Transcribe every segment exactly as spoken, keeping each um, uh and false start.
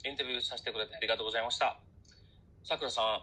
インタビューさせてくれてありがとうございました。さくらさん、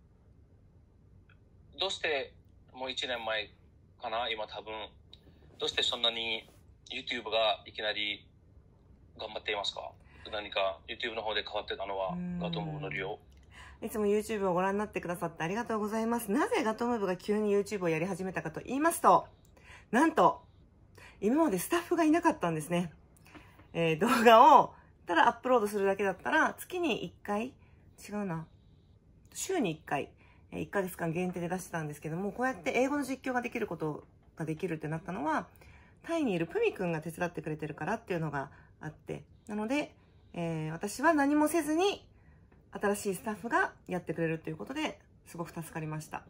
どうしてもういちねんまえかな、今多分、どうしてそんなに YouTube がいきなり頑張っていますか？何か YouTube の方で変わってたのはガトームーブの利用。 いつも YouTube をご覧になってくださってありがとうございます。なぜガトームーブが急に YouTube をやり始めたかと言いますと、なんと、今までスタッフがいなかったんですね。えー、動画をただアップロードするだけだったら、月にいっかい、違うな、週にいっかい、いっかげつかん限定で出してたんですけども、こうやって英語の実況ができることができるってなったのは、タイにいるプミ君が手伝ってくれてるからっていうのがあって、なので、えー、私は何もせずに、新しいスタッフがやってくれるということですごく助かりました。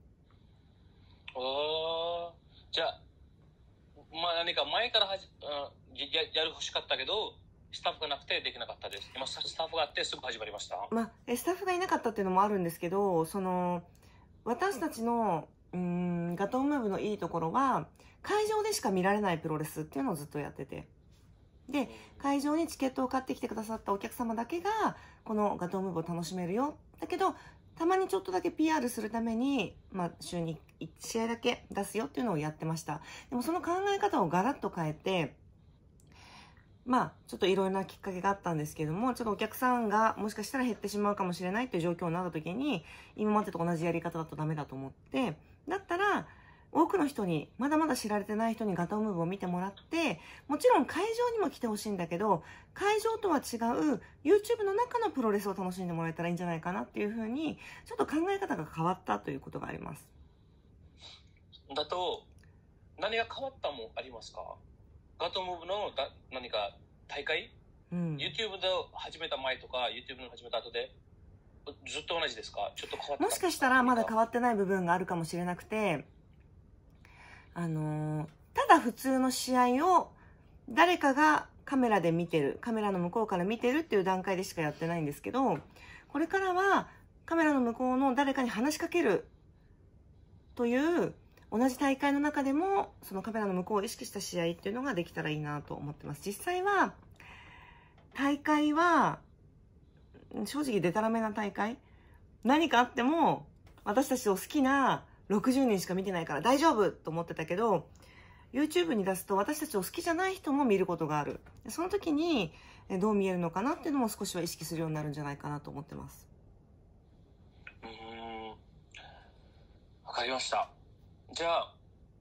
おー、じゃあ、まあ何か前からはじ、うん、や, やる欲しかったけど、スタッフがなくてできなかったです。今スタッフがあってすぐ始まりました。 まあ、スタッフがいなかったっていうのもあるんですけど、その、私たちの、うーん、ガトームーブのいいところは、会場でしか見られないプロレスっていうのをずっとやってて。で、会場にチケットを買ってきてくださったお客様だけが、このガトームーブを楽しめるよ。だけど、たまにちょっとだけ ピーアール するために、まあ、週にいち試合だけ出すよっていうのをやってました。でもその考え方をガラッと変えて、まあ、ちょっといろいろなきっかけがあったんですけども、ちょっとお客さんがもしかしたら減ってしまうかもしれないっていう状況になった時に、今までと同じやり方だとダメだと思って、だったら、多くの人に、まだまだ知られてない人にガトームーブを見てもらって、もちろん会場にも来てほしいんだけど、会場とは違う YouTube の中のプロレスを楽しんでもらえたらいいんじゃないかなっていうふうに、ちょっと考え方が変わったということがあります。 だと、何が変わったもありますか？ガトームーブのだ何か大会、うん、YouTube で始めた前とか YouTube の始めた後でずっと同じですか？ちょっと変わった。 もしかしたらまだ変わってない部分があるかもしれなくて、あのー、ただ普通の試合を誰かがカメラで見てる、カメラの向こうから見てるっていう段階でしかやってないんですけど、これからはカメラの向こうの誰かに話しかけるという同じ大会の中でもそのカメラの向こうを意識した試合っていうのができたらいいなと思ってます。実際は大会は正直デタラメな大会、何かあっても私たちを好きなろくじゅうにんしか見てないから大丈夫と思ってたけど、 YouTube に出すと私たちを好きじゃない人も見ることがある。その時にどう見えるのかなっていうのも少しは意識するようになるんじゃないかなと思ってます。 うーん、わかりました。じゃあ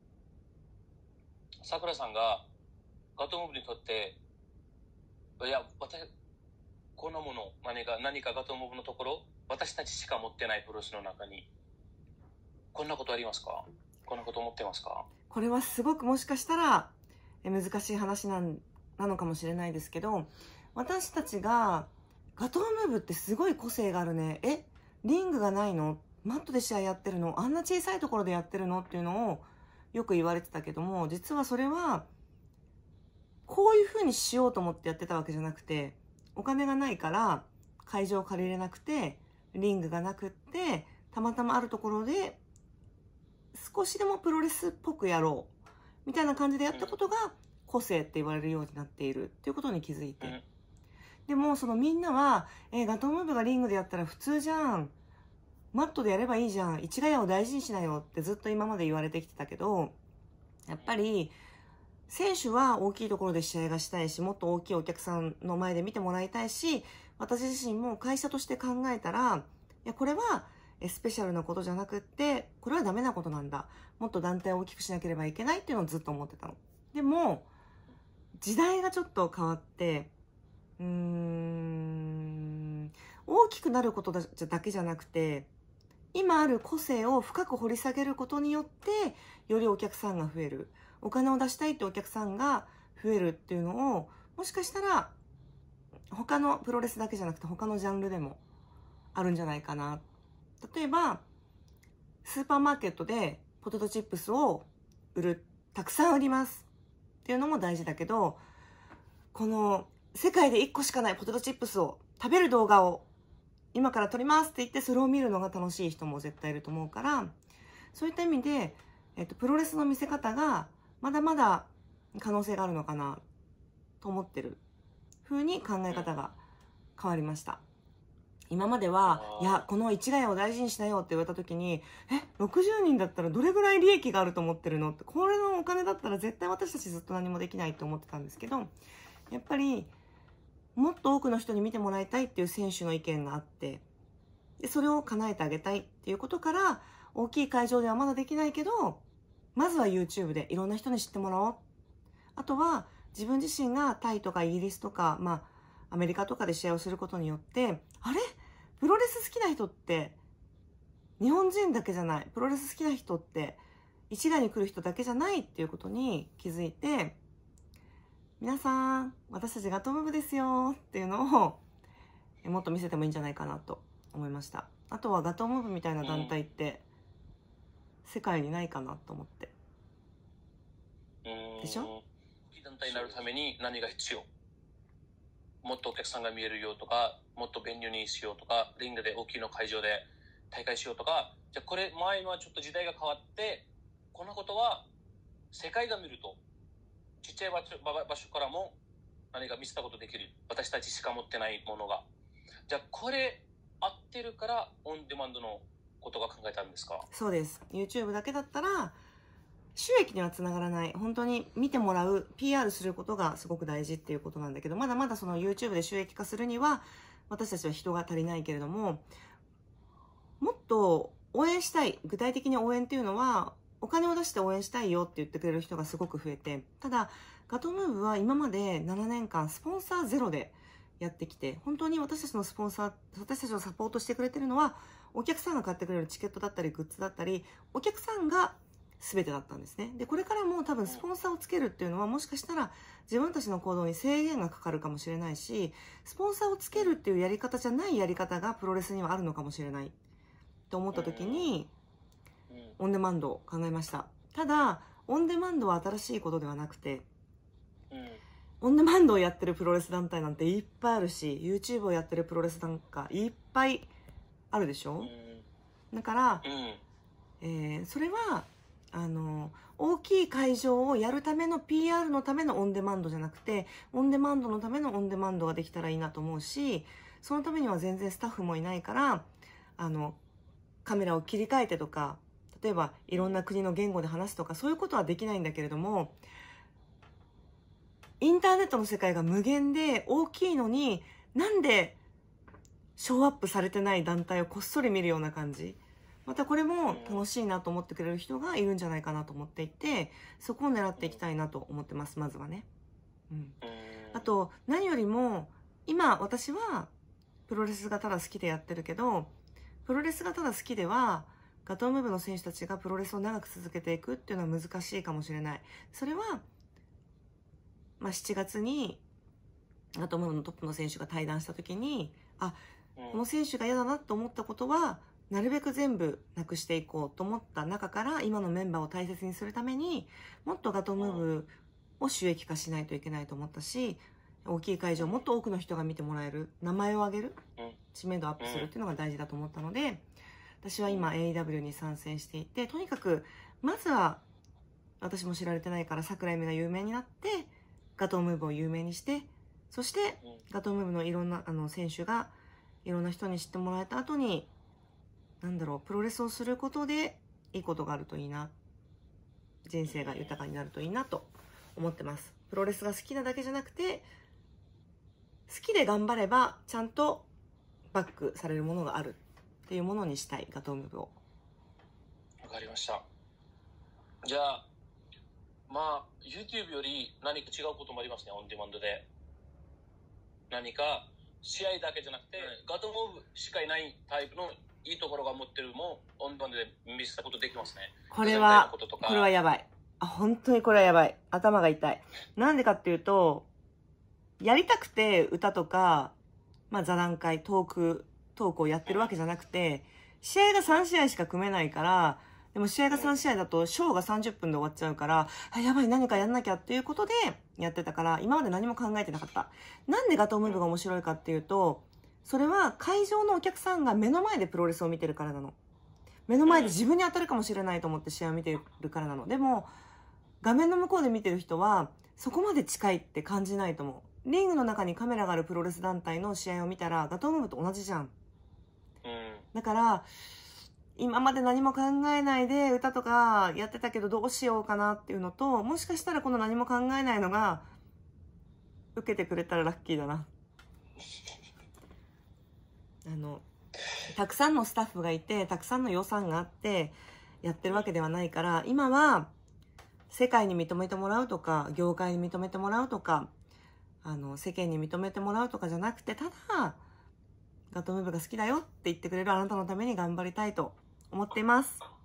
さくらさんがガトームーブにとって、いや私こんなもの、何か何かガトームーブのところ、私たちしか持ってないプロレスの中にこんなことありますか？こんなこと思ってますか？ これはすごくもしかしたら難しい話なんなのかもしれないですけど、私たちがガトームーブってすごい個性があるね、えリングがないの、マットで試合やってるの、あんな小さいところでやってるのっていうのをよく言われてたけども、実はそれはこういう風にしようと思ってやってたわけじゃなくて、お金がないから会場を借りれなくて、リングがなくって、たまたまあるところで少しでもプロレスっぽくやろうみたいな感じでやったことが個性って言われるようになっているっていうことに気づいて、でもそのみんなはえガトームーブがリングでやったら普通じゃん、マットでやればいいじゃん、市ヶ谷を大事にしなよってずっと今まで言われてきてたけど、やっぱり選手は大きいところで試合がしたいし、もっと大きいお客さんの前で見てもらいたいし、私自身も会社として考えたら、いやこれはスペシャルなことじゃなくって、これはダメなことなんだ、もっと団体を大きくしなければいけないっていうのをずっと思ってたの。でも時代がちょっと変わって、うーん大きくなることだけじゃなくて、今ある個性を深く掘り下げることによってよりお客さんが増える、お金を出したいってお客さんが増えるっていうのを、もしかしたら他のプロレスだけじゃなくて他のジャンルでもあるんじゃないかな。例えばスーパーマーケットでポテトチップスを売る、たくさん売りますっていうのも大事だけど、この世界でいっこしかないポテトチップスを食べる動画を今から撮りますって言ってそれを見るのが楽しい人も絶対いると思うから、そういった意味で、えっと、プロレスの見せ方がまだまだ可能性があるのかなと思ってる風に考え方が変わりました。今までは、いや、この市ヶ谷を大事にしなよって言われた時に、え、ろくじゅうにんだったらどれぐらい利益があると思ってるのって、これのお金だったら絶対私たちずっと何もできないと思ってたんですけど、やっぱり、もっと多くの人に見てもらいたいっていう選手の意見があって、でそれを叶えてあげたいっていうことから、大きい会場ではまだできないけど、まずは YouTube でいろんな人に知ってもらおう。あとは、自分自身がタイとかイギリスとか、まあ、アメリカとかで試合をすることによって、あれプロレス好きな人って、日本人だけじゃない。プロレス好きな人って、市ヶに来る人だけじゃないっていうことに気づいて、皆さん、私たちガトムーブですよっていうのを、もっと見せてもいいんじゃないかなと思いました。あとはガトムーブみたいな団体って、世界にないかなと思って。でしょ？ 大きい団体になるために何が必要？もっとお客さんが見えるよとか、もっとベニューにしようとか、リングで大きいの会場で大会しようとか、じゃあこれ前のはちょっと時代が変わって、こんなことは世界が見ると、ちっちゃい場所、場所からも何か見せたことできる。私たちしか持ってないものが。じゃあこれ合ってるからオンデマンドのことが考えたんですか？ そうです。YouTube だけだったら、収益にはつながらない。本当に見てもらう、ピーアール することがすごく大事っていうことなんだけど、まだまだその YouTube で収益化するには、私たちは人が足りないけれども、もっと応援したい。具体的に応援っていうのは、お金を出して応援したいよって言ってくれる人がすごく増えて、ただ、ガトムーブは今までななねんかんスポンサーゼロでやってきて、本当に私たちのスポンサー、私たちをサポートしてくれてるのは、お客さんが買ってくれるチケットだったり、グッズだったり、お客さんが全てだったんですね。で、これからも多分スポンサーをつけるっていうのは、もしかしたら自分たちの行動に制限がかかるかもしれないし、スポンサーをつけるっていうやり方じゃないやり方がプロレスにはあるのかもしれないと思った時に、オンデマンドを考えました。ただ、オンデマンドは新しいことではなくて、オンデマンドをやってるプロレス団体なんていっぱいあるし、YouTube をやってるプロレスなんかいっぱいあるでしょ？だから、えー、それは、あの、大きい会場をやるための ピーアール のためのオンデマンドじゃなくて、オンデマンドのためのオンデマンドができたらいいなと思うし、そのためには全然スタッフもいないから、あの、カメラを切り替えてとか、例えばいろんな国の言語で話すとか、そういうことはできないんだけれども、インターネットの世界が無限で大きいのに、なんでショーアップされてない団体をこっそり見るような感じ。またこれも楽しいなと思ってくれる人がいるんじゃないかなと思っていて、そこを狙っていきたいなと思ってます、まずはね。うん。あと、何よりも、今私はプロレスがただ好きでやってるけど、プロレスがただ好きでは、ガトームーブの選手たちがプロレスを長く続けていくっていうのは難しいかもしれない。それは、まあ、しちがつにガトームーブのトップの選手が対談した時に、あ、この選手が嫌だなと思ったことは、なるべく全部なくしていこうと思った中から、今のメンバーを大切にするために、もっとガトームーブを収益化しないといけないと思ったし、大きい会場をもっと多くの人が見てもらえる、名前を上げる、知名度アップするっていうのが大事だと思ったので、私は今 エーイーダブリュー に参戦していて、とにかくまずは私も知られてないから桜井美が有名になって、ガトームーブを有名にして、そしてガトームーブのいろんなあの選手がいろんな人に知ってもらえた後に、なんだろう、プロレスをすることでいいことがあるといいな、人生が豊かになるといいなと思ってます。プロレスが好きなだけじゃなくて、好きで頑張ればちゃんとバックされるものがあるっていうものにしたい、ガトームーブを。 わかりました。じゃあまあ YouTube より何か違うこともありますね、オンデマンドで。何か試合だけじゃなくて、ガトームーブしかいないタイプのいいところが持ってるもオンデマンドで見せたことできますね。 これはこれはやばい。あ、本当にこれはやばい。頭が痛い。なんでかっていうと、やりたくて歌とか、まあ座談会、トーク、トークをやってるわけじゃなくて、試合がさんしあいしか組めないから、でも試合がさんしあいだとショーがさんじゅっぷんで終わっちゃうから、あ、やばい、何かやんなきゃっていうことでやってたから、今まで何も考えてなかった。なんでガトームーブが面白いかっていうと、それは会場のお客さんが目の前でプロレスを見てるからなの。目の前で自分に当たるかもしれないと思って試合を見てるからなの。でも、画面の向こうで見てる人は、そこまで近いって感じないと思う。 リングの中にカメラがあるプロレス団体の試合を見たらガトームーブと同じじゃん。 うん。 だから今まで何も考えないで歌とかやってたけどどうしようかなっていうのと、もしかしたらこの何も考えないのが受けてくれたらラッキーだな。あのたくさんのスタッフがいてたくさんの予算があってやってるわけではないから、今は世界に認めてもらうとか業界に認めてもらうとかあの世間に認めてもらうとかじゃなくて、ただガトームーブが好きだよって言ってくれるあなたのために頑張りたいと思っています。